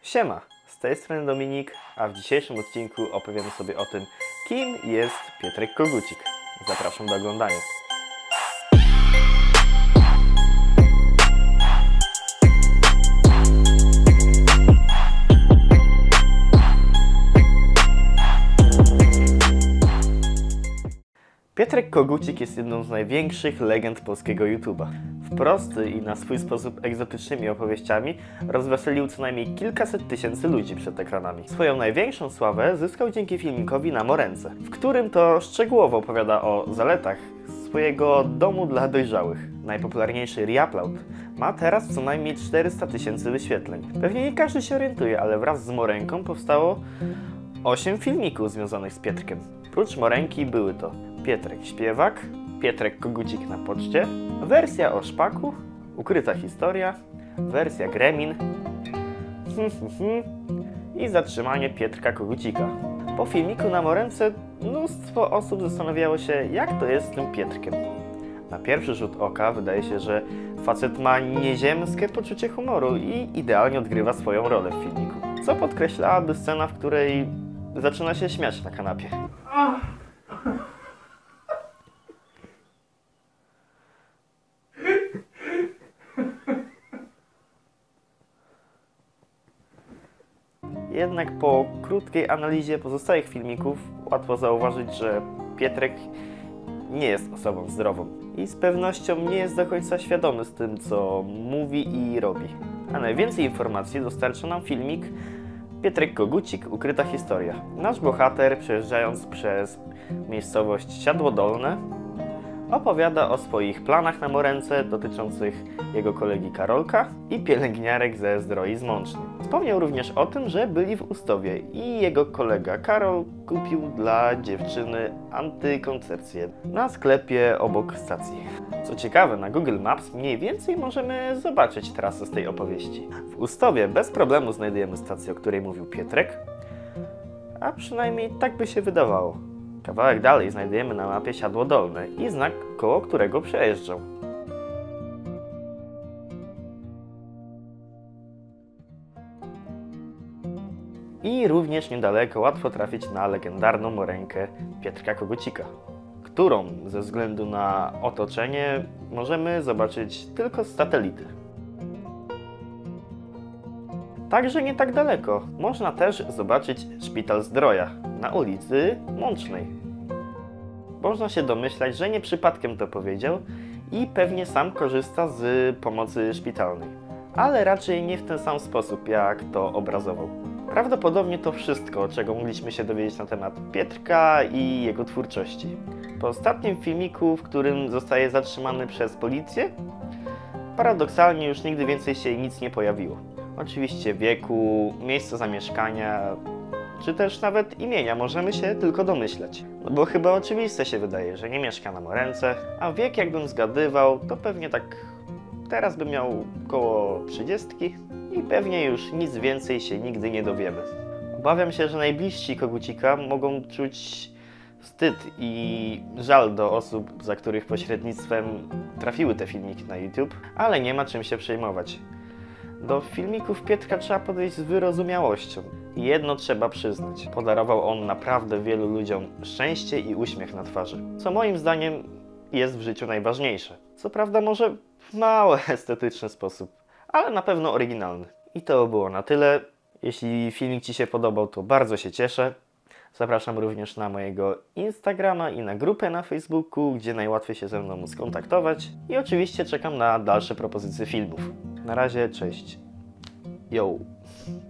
Siema, z tej strony Dominik, a w dzisiejszym odcinku opowiemy sobie o tym, kim jest Pietrek Kogucik. Zapraszam do oglądania. Pietrek Kogucik jest jedną z największych legend polskiego YouTube'a. W prosty i na swój sposób egzotycznymi opowieściami rozweselił co najmniej kilkaset tysięcy ludzi przed ekranami. Swoją największą sławę zyskał dzięki filmikowi Na Moręce, w którym to szczegółowo opowiada o zaletach swojego domu dla dojrzałych. Najpopularniejszy Reupload ma teraz co najmniej 400 tysięcy wyświetleń. Pewnie nie każdy się orientuje, ale wraz z Morenką powstało 8 filmików związanych z Pietrkiem. Prócz Morenki były to Pietrek Śpiewak, Pietrek Kogucik na poczcie, wersja o szpaku, ukryta historia, wersja Gremlin i zatrzymanie Pietrka Kogucika. Po filmiku Na Moręce mnóstwo osób zastanawiało się, jak to jest z tym Pietrkiem. Na pierwszy rzut oka wydaje się, że facet ma nieziemskie poczucie humoru i idealnie odgrywa swoją rolę w filmiku. Co podkreślałaby scena, w której zaczyna się śmiać na kanapie. Jednak po krótkiej analizie pozostałych filmików łatwo zauważyć, że Pietrek nie jest osobą zdrową i z pewnością nie jest do końca świadomy z tym, co mówi i robi. A najwięcej informacji dostarcza nam filmik Pietrek Kogucik, ukryta historia. Nasz bohater, przejeżdżając przez miejscowość Siadło-Dolne, opowiada o swoich planach na Moręce dotyczących jego kolegi Karolka i pielęgniarek ze Zdroi Zmącznej. Wspomniał również o tym, że byli w Ustowie i jego kolega Karol kupił dla dziewczyny antykoncepcję na sklepie obok stacji. Co ciekawe, na Google Maps mniej więcej możemy zobaczyć trasę z tej opowieści. W Ustowie bez problemu znajdujemy stację, o której mówił Pietrek, a przynajmniej tak by się wydawało. Kawałek dalej znajdujemy na mapie Siadło-Dolne i znak, koło którego przejeżdżał. I również niedaleko łatwo trafić na legendarną Morenkę Pietrka Kogucika, którą ze względu na otoczenie możemy zobaczyć tylko z satelity. Także nie tak daleko można też zobaczyć Szpital Zdroja na ulicy Mącznej. Można się domyślać, że nie przypadkiem to powiedział i pewnie sam korzysta z pomocy szpitalnej, ale raczej nie w ten sam sposób, jak to obrazował. Prawdopodobnie to wszystko, czego mogliśmy się dowiedzieć na temat Pietrka i jego twórczości. Po ostatnim filmiku, w którym zostaje zatrzymany przez policję, paradoksalnie już nigdy więcej się nic nie pojawiło. Oczywiście wieku, miejsca zamieszkania, czy też nawet imienia możemy się tylko domyślać. No bo chyba oczywiste się wydaje, że nie mieszka na Moręce, a wiek, jakbym zgadywał, to pewnie tak teraz by miał około 30 i pewnie już nic więcej się nigdy nie dowiemy. Obawiam się, że najbliżsi Kogucika mogą czuć wstyd i żal do osób, za których pośrednictwem trafiły te filmiki na YouTube, ale nie ma czym się przejmować. Do filmików Pietrka trzeba podejść z wyrozumiałością. I jedno trzeba przyznać, podarował on naprawdę wielu ludziom szczęście i uśmiech na twarzy, co moim zdaniem jest w życiu najważniejsze. Co prawda może w mało estetyczny sposób, ale na pewno oryginalny. I to było na tyle. Jeśli filmik Ci się podobał, to bardzo się cieszę. Zapraszam również na mojego Instagrama i na grupę na Facebooku, gdzie najłatwiej się ze mną skontaktować. I oczywiście czekam na dalsze propozycje filmów. Na razie, cześć. Yo!